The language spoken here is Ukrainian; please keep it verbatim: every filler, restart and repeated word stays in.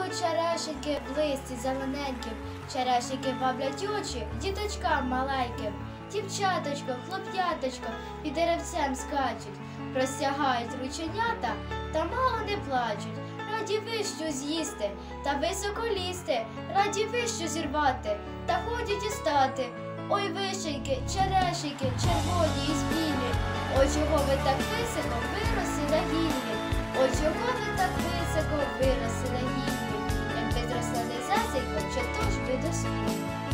Цвітуть черешеньки в листі зелененьким, черешеньки ваблять очі діточкам маленьким. Дівчаточко, хлоп'яточко під деревцем скачуть, простягають рученята та мало не плачуть. Раді вищу з'їсти та високо лізти, раді вищу зірвати та ходять і стати. Ой, вишеньки, черешеньки, червоні і білі, ой, чого ви так високо виросли на гіллі, ой, чого ви так високо виросли на гіллі, якби зросла не засідько, чи то ж би доспіли.